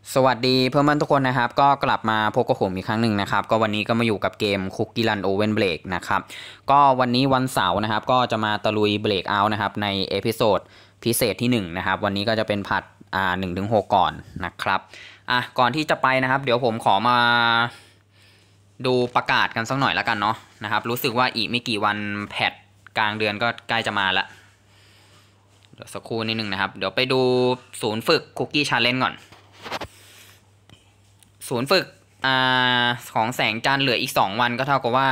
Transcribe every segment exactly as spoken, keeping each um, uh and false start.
สวัสดีเพื่อนๆทุกคนนะครับก็กลับมาพบกับผมอีกครั้งหนึ่งนะครับก็วันนี้ก็มาอยู่กับเกม Cookie Run Oven Break นะครับก็วันนี้วันเสาร์นะครับก็จะมาตะลุย Break Out นะครับในเอพิโซดพิเศษที่หนึ่งนะครับวันนี้ก็จะเป็นผัดอ่าหนึ่งถึงหกก่อนนะครับอ่ะก่อนที่จะไปนะครับเดี๋ยวผมขอมาดูประกาศกันสักหน่อยแล้วกันเนาะนะครับรู้สึกว่าอีกไม่กี่วันแพทกลางเดือนก็ใกล้จะมาละเดี๋ยวสักครู่นิดนึงนะครับเดี๋ยวไปดูศูนย์ฝึก Cookie Challenge ก่อนศูนย์ฝึกอ่าของแสงจันทร์เหลืออีกสองวันก็เท่ากับว่า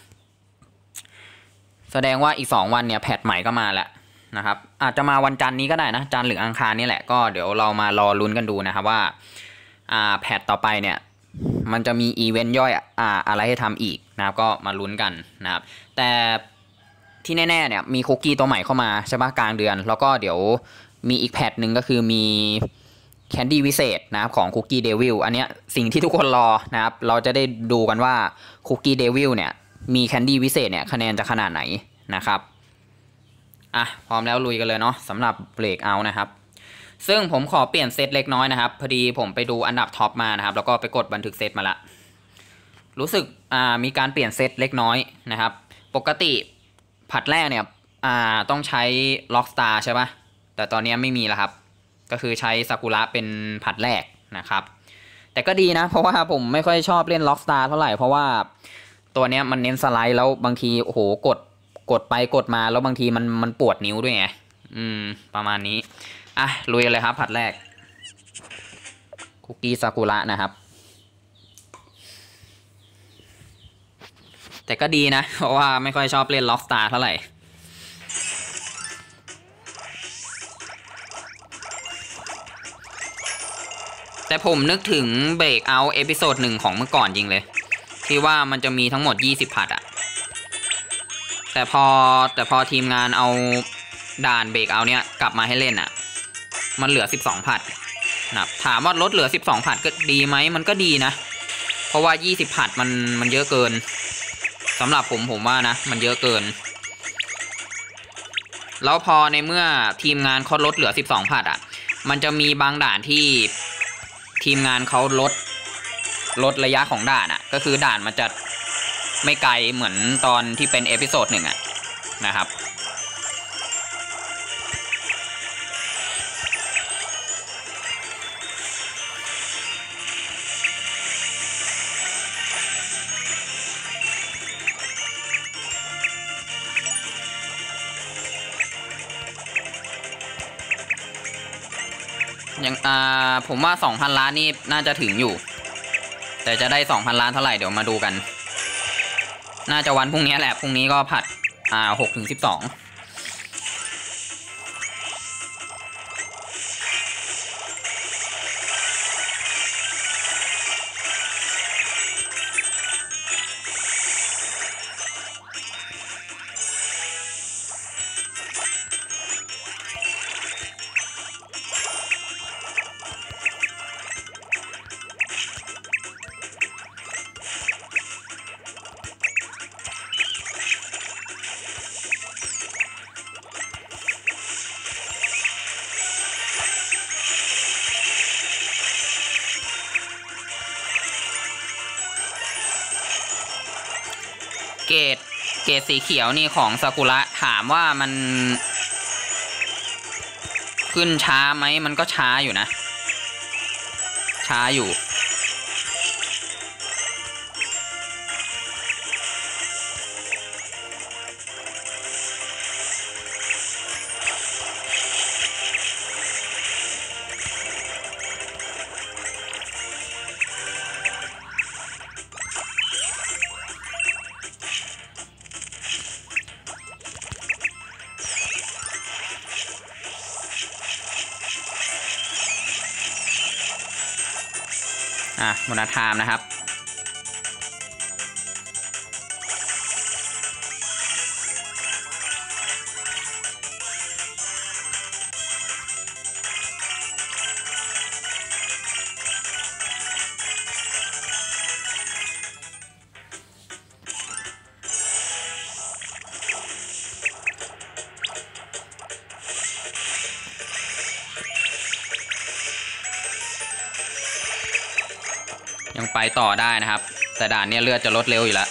แสดงว่าอีกสองวันเนี่ยแพทใหม่ก็มาแล้วนะครับอาจจะมาวันจันทร์นี้ก็ได้นะจันทร์หรืออังคารนี่แหละก็เดี๋ยวเรามารอลุ้นกันดูนะครับว่าอ่าแพทต่อไปเนี่ยมันจะมีอีเวนต์ย่อยอ่าอะไรให้ทำอีกนะครับก็มาลุ้นกันนะครับแต่ที่แน่ๆเนี่ยมีคุกกี้ตัวใหม่เข้ามาใช่ปะกลางเดือนแล้วก็เดี๋ยวมีอีกแพทหนึ่งก็คือมีแคนดี้วิเศษนะครับของคุกกี้เดวิลอันเนี้ยสิ่งที่ทุกคนรอนะครับเราจะได้ดูกันว่าคุกกี้เดวิลเนี่ยมีแคนดี้วิเศษเนี่ยคะแนนจะขนาดไหนนะครับอ่ะพร้อมแล้วลุยกันเลยเนาะสำหรับเบรกเอาท์นะครับซึ่งผมขอเปลี่ยนเซตเล็กน้อยนะครับพอดีผมไปดูอันดับท็อปมานะครับแล้วก็ไปกดบันทึกเซตมาละรู้สึกอ่ามีการเปลี่ยนเซตเล็กน้อยนะครับปกติผัดแรกเนี่ยอ่าต้องใช้ล็อกสตาร์ใช่ปะแต่ตอนนี้ไม่มีแล้วครับก็คือใช้ซากุระเป็นผัดแรกนะครับแต่ก็ดีนะเพราะว่าผมไม่ค่อยชอบเล่นล็อกสตาร์เท่าไหร่เพราะว่าตัวเนี้ยมันเน้นสไลด์แล้วบางทีโอ้โหกดกดไปกดมาแล้วบางทีมันมันปวดนิ้วด้วยไงอืมประมาณนี้อ่ะลุยเลยครับผัดแรกคุกกี้ซากุระนะครับแต่ก็ดีนะเพราะว่าไม่ค่อยชอบเล่นล็อกสตาร์เท่าไหร่แต่ผมนึกถึงเบรกเอาท์เอพิโซดหนึ่งของเมื่อก่อนจริงเลยที่ว่ามันจะมีทั้งหมดยี่สิบผัดอะแต่พอแต่พอทีมงานเอาด่านเบรกเอาท์เนี้ยกลับมาให้เล่นอะมันเหลือสิบสองผัดนะถามว่าลดเหลือสิบสองผัดก็ดีไหมมันก็ดีนะเพราะว่ายี่สิบผัดมันมันเยอะเกินสำหรับผมผมว่านะมันเยอะเกินแล้วพอในเมื่อทีมงานเขาลดเหลือสิบสองผัดอะมันจะมีบางด่านที่ทีมงานเขาลดลดระยะของด่านอะก็คือด่านมันจะไม่ไกลเหมือนตอนที่เป็นเอพิโซดหนึ่งอะนะครับยังอ่าผมว่าสองพันล้านนี่น่าจะถึงอยู่แต่จะได้สองพันล้านเท่าไหร่เดี๋ยวมาดูกันน่าจะวันพรุ่งนี้แหละพรุ่งนี้ก็ผัดอ่าหกถึงสิบสองเกรดเกรดสีเขียวนี่ของซากุระถามว่ามันขึ้นช้าไหมมันก็ช้าอยู่นะช้าอยู่อ่ะโมนาไทม์นะครับยังไปต่อได้นะครับแต่ด่านเนี้ยเลือดจะลดเร็วอยู่แล้ว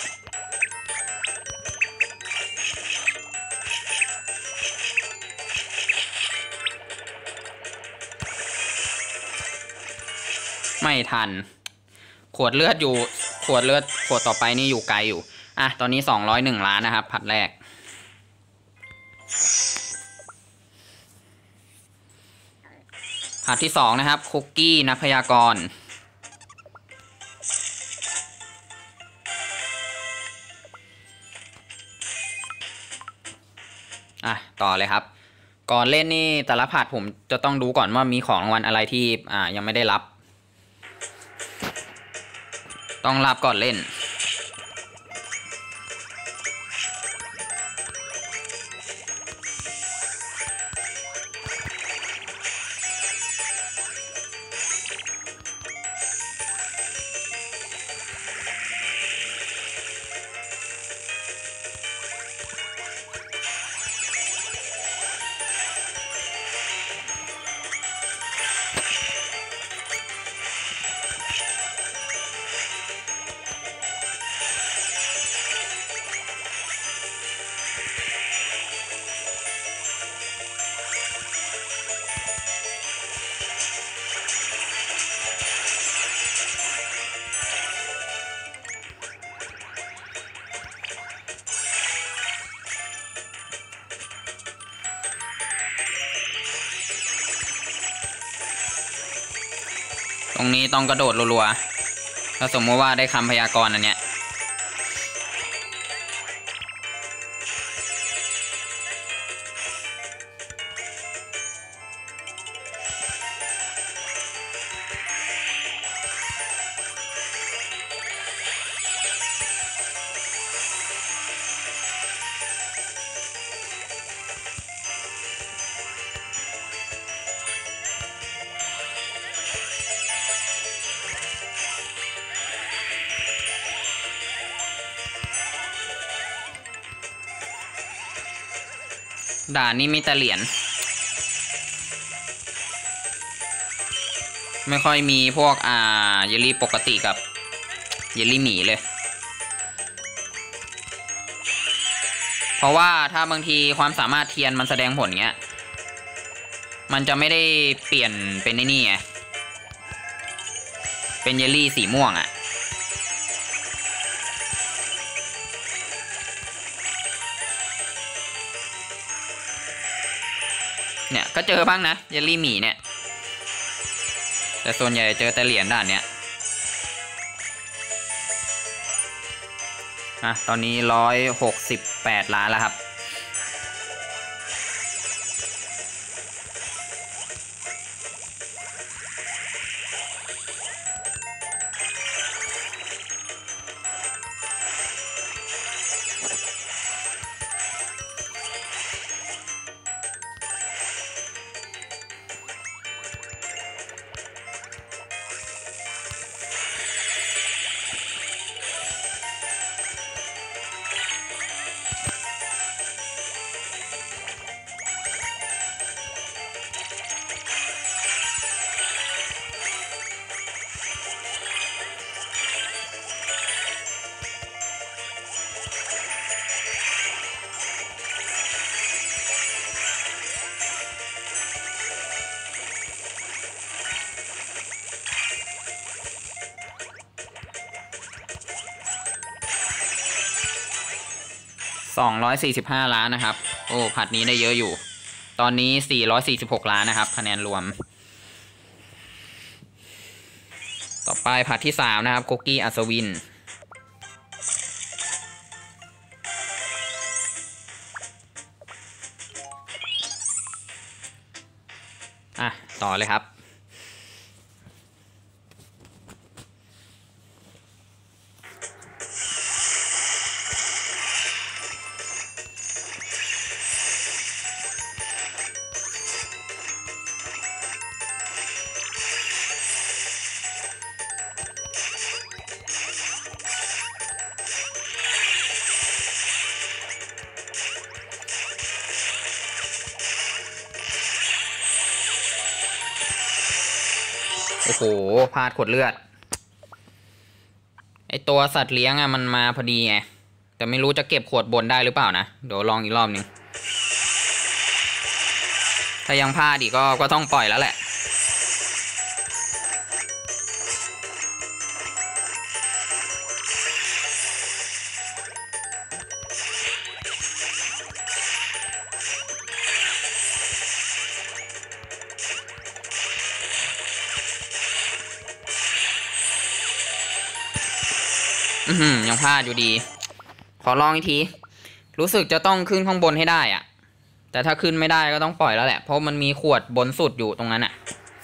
ไม่ทันขวดเลือดอยู่ขวดเลือดขวดต่อไปนี่อยู่ไกลอยู่อ่ะตอนนี้สองร้อยเอ็ดล้านนะครับผัดแรกผัดที่สองนะครับคุกกี้นักพยากรณ์อ่ะต่อเลยครับก่อนเล่นนี่แต่ละผัดผมจะต้องดูก่อนว่ามีของรางวัลอะไรที่อ่ายังไม่ได้รับต้องรับก่อนเล่นตรงนี้ต้องกระโดดรัวๆถ้าสมมติว่าได้คำพยากรณ์อันเนี้ยด่านนี้มีแต่เหรียญไม่ค่อยมีพวกอ่าเยลลี่ปกติกับเยลลี่หมีเลยเพราะว่าถ้าบางทีความสามารถเทียนมันแสดงผลเงี้ยมันจะไม่ได้เปลี่ยนเป็นไอ้นี่ไงเป็นเยลลี่สีม่วงอะเนี่ยก็เจอบ้างนะเยลลี่หมีเนี่ยแต่ส่วนใหญ่เจอแต่เหรียญด่านเนี้ยอ่ะตอนนี้ร้อยหกสิบแปดล้านแล้วครับสองร้อยสี่สิบห้าล้านนะครับโอ้ผัดนี้ได้เยอะอยู่ตอนนี้สี่ร้อยสี่สิบหกล้านนะครับคะแนนรวมต่อไปผัดที่สามนะครับคุกกี้อัศวินอ่ะต่อเลยครับโอ้โหพลาดขวดเลือดตัวสัตว์เลี้ยงอ่ะมันมาพอดีไงแต่ไม่รู้จะเก็บขวดบนได้หรือเปล่านะเดี๋ยวลองอีกรอบหนึ่งถ้ายังพลาดอีกก็ก็ต้องปล่อยแล้วแหละอืมยังพลาดอยู่ดีขอลองอีกทีรู้สึกจะต้องขึ้นข้างบนให้ได้อะแต่ถ้าขึ้นไม่ได้ก็ต้องปล่อยแล้วแหละเพราะมันมีขวดบนสุดอยู่ตรงนั้นอะ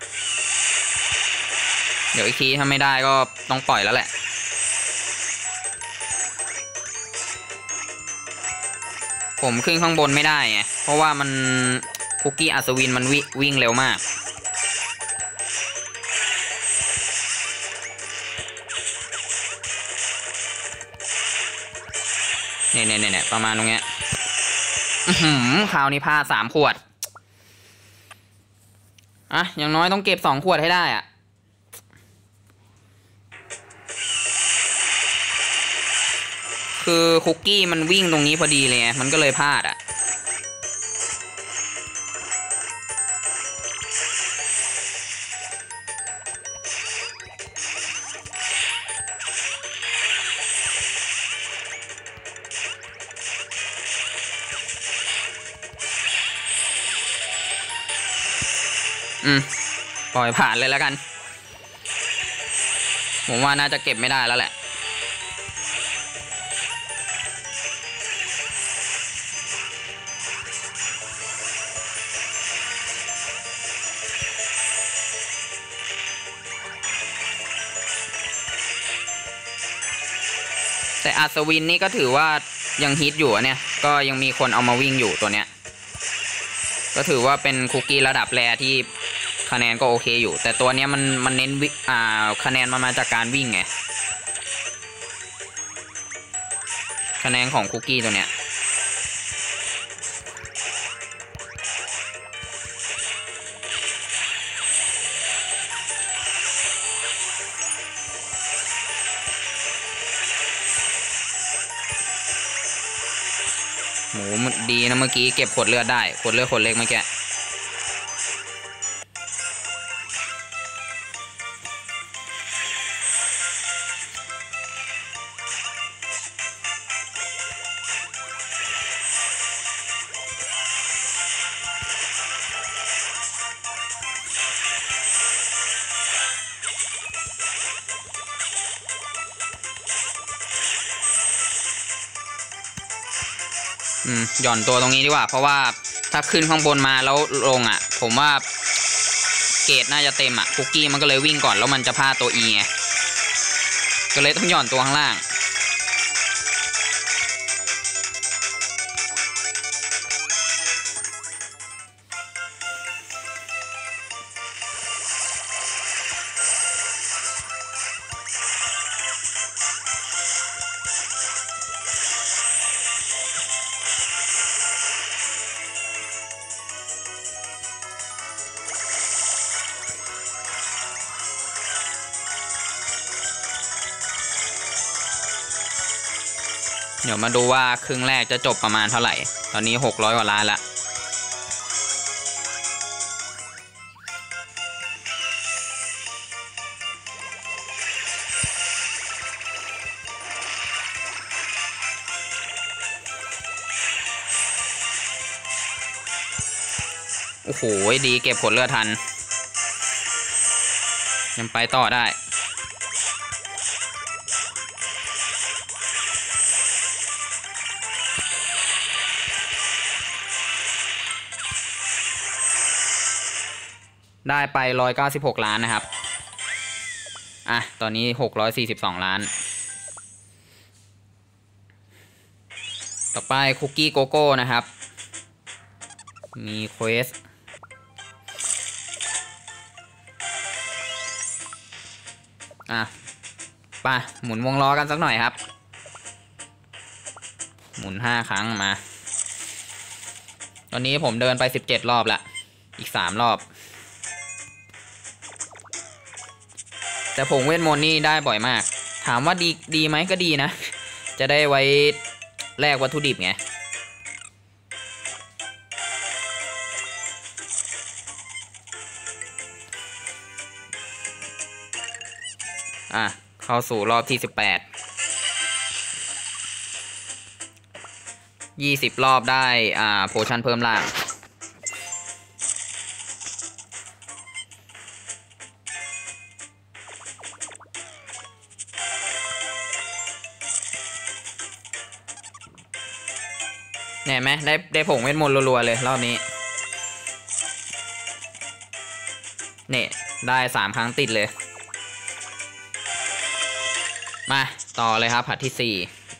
เดี๋ยวอีกทีถ้าไม่ได้ก็ต้องปล่อยแล้วแหละผมขึ้นข้างบนไม่ได้ไงเพราะว่ามันคุกกี้อัศวินมันวิวิ่งเร็วมากเนี่ยเนี่ยเนี่ยประมาณตรงเนี้ยคราวนี้พลาดสามขวดอ่ะอย่างน้อยต้องเก็บสองขวดให้ได้อ่ะคือคุกกี้มันวิ่งตรงนี้พอดีเลยมันก็เลยพลาดอ่ะอืมปล่อยผ่านเลยแล้วกันผมว่าน่าจะเก็บไม่ได้แล้วแหละแต่อัศวินนี่ก็ถือว่ายังฮิตอยู่เนี่ยก็ยังมีคนเอามาวิ่งอยู่ตัวเนี้ยก็ถือว่าเป็นคุกกี้ระดับแรที่คะแนนก็โอเคอยู่แต่ตัวเนี้ยมันมันเน้นวิอ่าคะแนนมามาจากการวิ่งไงคะแนนของคุกกี้ตัวเนี้ยโหดีนะเมื่อกี้เก็บขวดเลือดได้ขวดเลือดขวดเล็กเมื่อกี้อืมหย่อนตัวตรงนี้ดีกว่าเพราะว่าถ้าขึ้นข้างบนมาแล้วลงอ่ะผมว่าเกรดน่าจะเต็มอ่ะคุกกี้มันก็เลยวิ่งก่อนแล้วมันจะพลาดตัว E ไงก็เลยต้องหย่อนตัวข้างล่างเดี๋ยวมาดูว่าครึ่งแรกจะจบประมาณเท่าไหร่ตอนนี้หกร้อยกว่าล้านละโอ้โหดีเก็บผลเลือดทันยังไปต่อได้ได้ไปหนึ่งร้อยเก้าสิบหกล้านนะครับอ่ะตอนนี้หกร้อยสี่สิบสองล้านต่อไปคุกกี้โกโก้นะครับมีเควสอ่ะไปหมุนวงล้อกันสักหน่อยครับหมุนห้าครั้งมาตอนนี้ผมเดินไปสิบเจ็ดรอบละอีกสามรอบแต่ผงเวทมนต์นี่ได้บ่อยมากถามว่าดีดีไหมก็ดีนะจะได้ไว้แลกวัตถุดิบไงอ่ะเข้าสู่รอบที่สิบแปด ยี่สิบรอบได้อ่าโพชั่นเพิ่มล่างเนี่ยไหมได้ได้ผงเวทมนต์รัวๆเลยรอบนี้เนี่ยได้สามครั้งติดเลยมาต่อเลยครับผัดที่สี่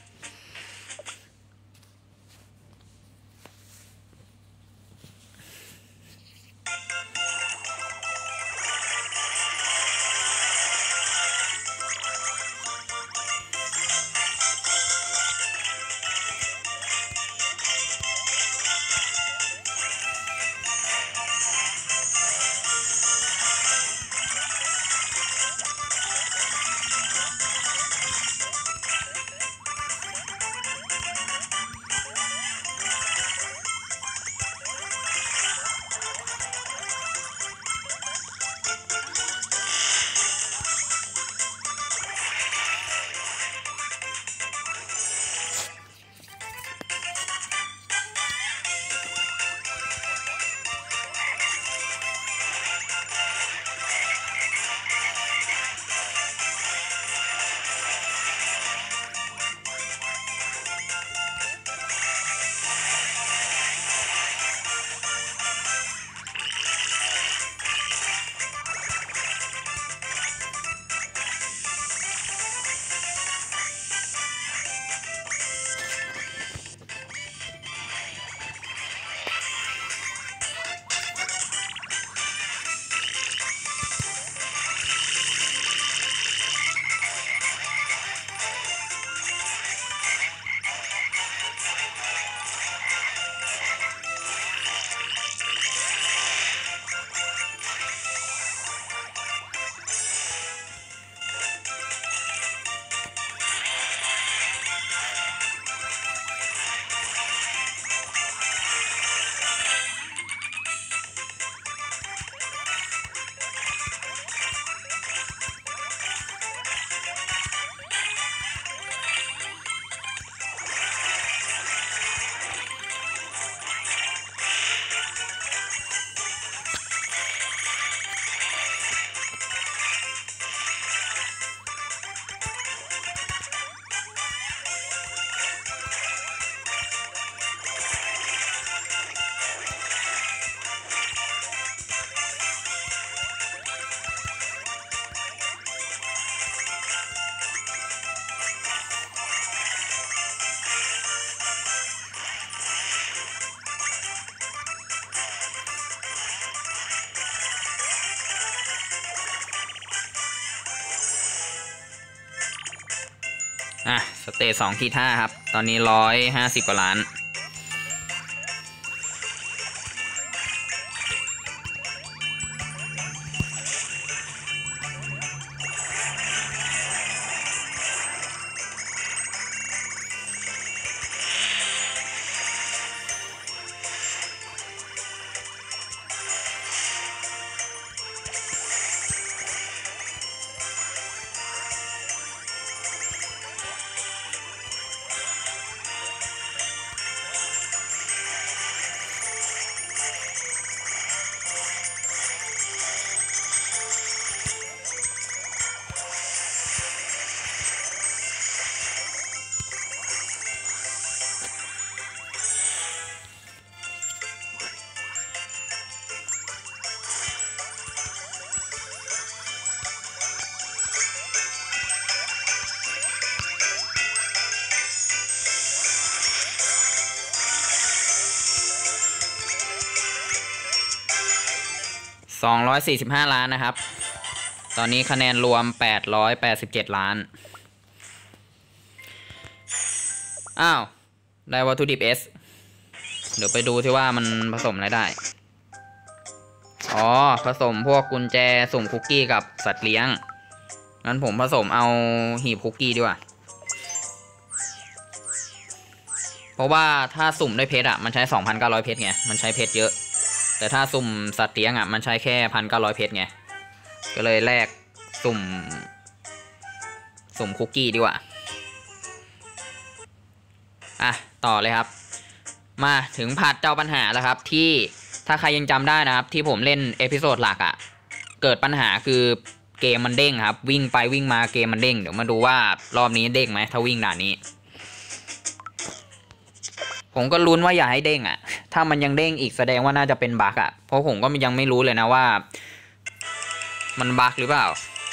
อ่ะสเตจสองที่ห้าครับตอนนี้ร้อยห้าสิบกว่าล้านสองร้อยสี่สิบห้าล้านนะครับตอนนี้คะแนนรวมแปดร้อยแปดสิบเจ็ดล้านอ้าวได้วัตถุดิบ S เดี๋ยวไปดูที่ว่ามันผสมอะไรได้อ๋อผสมพวกกุญแจสุ่มคุกกี้กับสัตว์เลี้ยงงั้นผมผสมเอาหีบคุกกี้ดีกว่าเพราะว่าถ้าสุ่มด้วยเพชรอ่ะมันใช้ สองพันเก้าร้อย เพชรไงมันใช้เพชรเยอะแต่ถ้าสุ่มสัตว์เลี้ยงอ่ะมันใช้แค่ หนึ่งพันเก้าร้อย เพชรไงก็เลยแลกสุ่มสุ่มคุกกี้ดีกว่าอ่ะต่อเลยครับมาถึงผัดเจ้าปัญหาแล้วครับที่ถ้าใครยังจำได้นะครับที่ผมเล่นเอพิโซดหลักอ่ะเกิดปัญหาคือเกมมันเด้งครับวิ่งไปวิ่งมาเกมมันเด้งเดี๋ยวมาดูว่ารอบนี้เด้งไหมถ้าวิ่งด่านนี้ผมก็ลุ้นว่าอย่าให้เด้งอ่ะถ้ามันยังเด้งอีกแสดงว่าน่าจะเป็นบั๊กอ่ะเพราะผมก็ยังไม่รู้เลยนะว่ามันบั๊กหรือเปล่า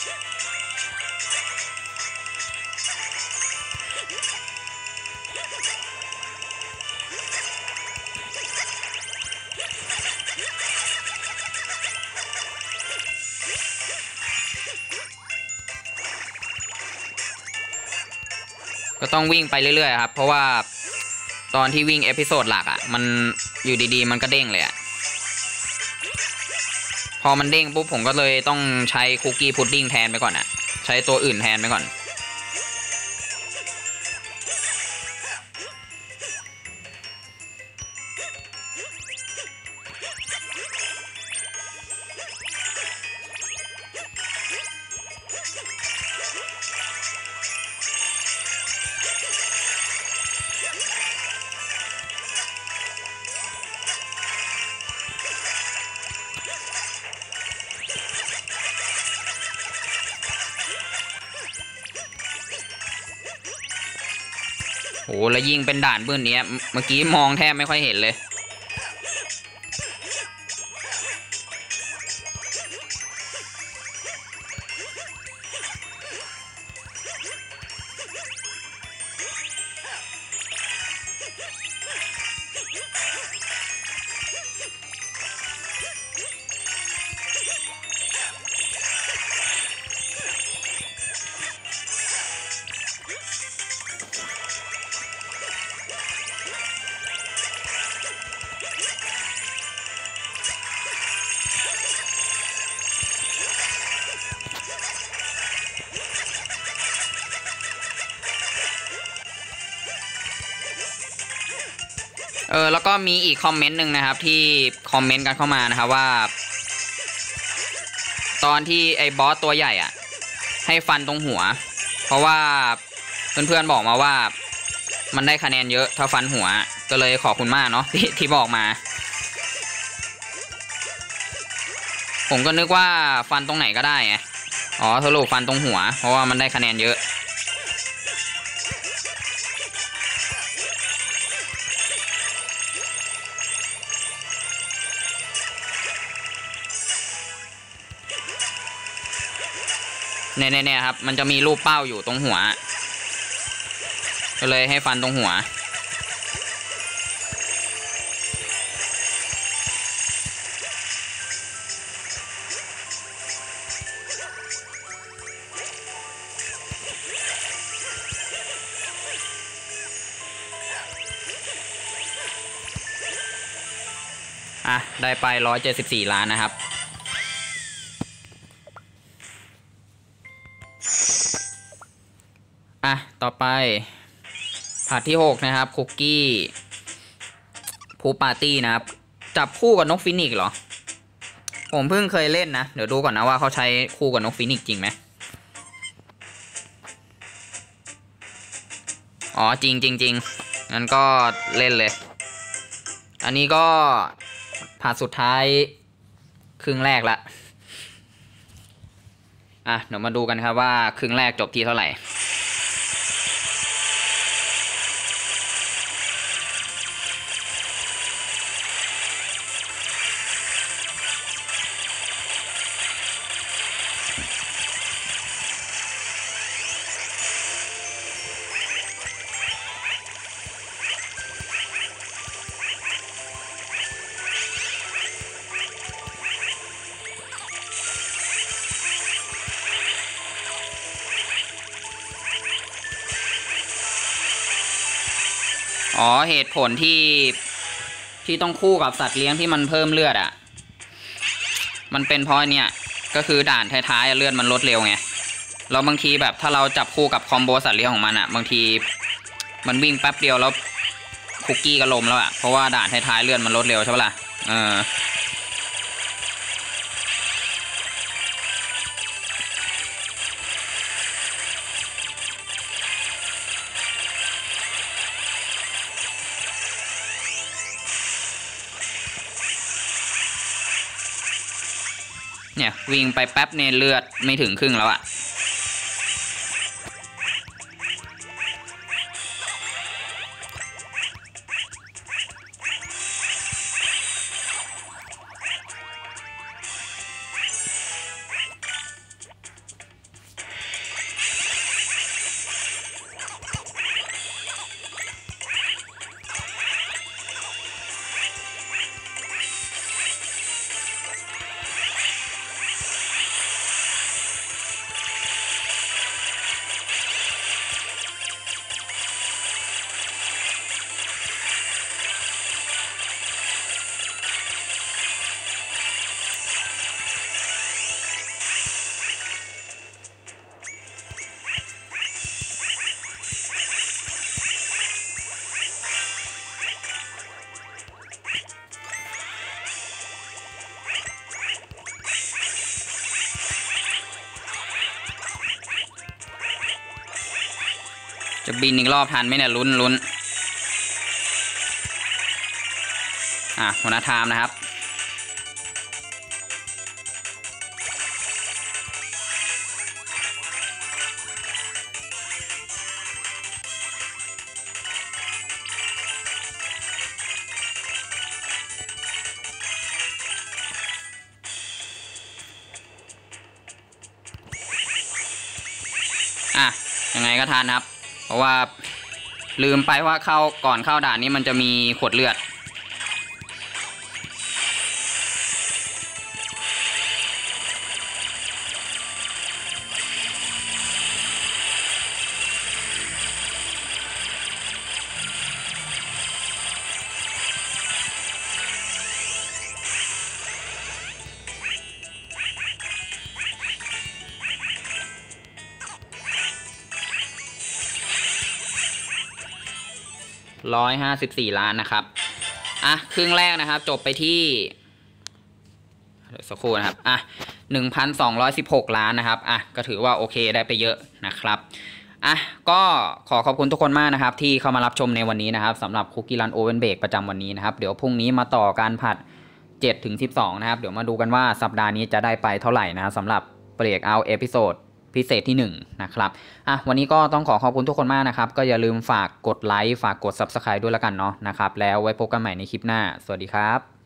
ก็ต้องวิ่งไปเรื่อยๆครับเพราะว่าตอนที่วิ่งเอพิโซดหลักอ่ะมันอยู่ดีๆมันก็เด้งเลยอ่ะพอมันเด้งปุ๊บผมก็เลยต้องใช้คุกกี้พุดดิ้งแทนไปก่อนอ่ะใช้ตัวอื่นแทนไปก่อนโหแล้วยิงเป็นด่านบื้นนี้เมื่อกี้มองแทบไม่ค่อยเห็นเลยเออแล้วก็มีอีกคอมเมนต์หนึ่งนะครับที่คอมเมนต์กันเข้ามานะครับว่าตอนที่ไอ้บอสตัวใหญ่อ่ะให้ฟันตรงหัวเพราะว่าเพื่อนๆบอกมาว่ามันได้คะแนนเยอะถ้าฟันหัวก็เลยขอบคุณมากเนาะที่ที่บอกมาผมก็นึกว่าฟันตรงไหนก็ได้ไงอ๋อสรุปฟันตรงหัวเพราะว่ามันได้คะแนนเยอะเนี่ยๆครับมันจะมีรูปเป้าอยู่ตรงหัวก็เลยให้ฟันตรงหัวอ่ะได้ไปหนึ่งร้อยเจ็ดสิบสี่ล้านนะครับอ่ะต่อไปผัดที่หกนะครับคุกกี้พูปาร์ตี้นะครับจับคู่กับนกฟินิกซ์เหรอผมเพิ่งเคยเล่นนะเดี๋ยวดูก่อนนะว่าเขาใช้คู่กับนกฟินิกซ์จริงไหมอ๋อจริงจริงจริงงั้นก็เล่นเลยอันนี้ก็ผัดสุดท้ายครึ่งแรกละอ่ะเดี๋ยวมาดูกันครับว่าครึ่งแรกจบที่เท่าไหร่อ๋อเหตุผลที่ที่ต้องคู่กับสัตว์เลี้ยงที่มันเพิ่มเลือดอ่ะมันเป็นเพราะเนี่ยก็คือด่านท้ายๆเลือดมันลดเร็วไงเราบางทีแบบถ้าเราจับคู่กับคอมโบสัตว์เลี้ยงของมันอะบางทีมันวิ่งแป๊บเดียวแล้วคุกกี้ก็ล้มแล้วอะเพราะว่าด่านท้ายๆเลื่อนมันลดเร็วใช่ปะล่ะเออเนี่ยวิ่งไปแป๊บเนี่ยเลือดไม่ถึงครึ่งแล้วอะจะบินอีกรอบทันไหมเนี่ยลุ้นลุ้นอ่ะหัวหน้าไทม์นะครับอ่ะยังไงก็ทันครับเพราะว่าลืมไปว่าเข้าก่อนเข้าด่านนี้มันจะมีขวดเลือดร้อยห้าสิบสี่ล้านนะครับอ่ะครึ่งแรกนะครับจบไปที่เดี๋ยวสักครู่นะครับอ่ะหนึ่งพันสองร้อยสิบหกล้านนะครับอ่ะก็ถือว่าโอเคได้ไปเยอะนะครับอ่ะก็ขอขอบคุณทุกคนมากนะครับที่เข้ามารับชมในวันนี้นะครับสำหรับคุกกี้รันโอเวนเบรกประจำวันนี้นะครับเดี๋ยวพรุ่งนี้มาต่อการผัดเจ็ดถึงสิบสองนะครับเดี๋ยวมาดูกันว่าสัปดาห์นี้จะได้ไปเท่าไหร่นะสำหรับเบรกเอาเอพิโซดพิเศษที่หนึ่งนะครับอ่ะวันนี้ก็ต้องขอขอบคุณทุกคนมากนะครับก็อย่าลืมฝากกดไลค์ฝากกด ซับสไครบ์ ด้วยละกันเนาะนะครับแล้วไว้พบกันใหม่ในคลิปหน้าสวัสดีครับ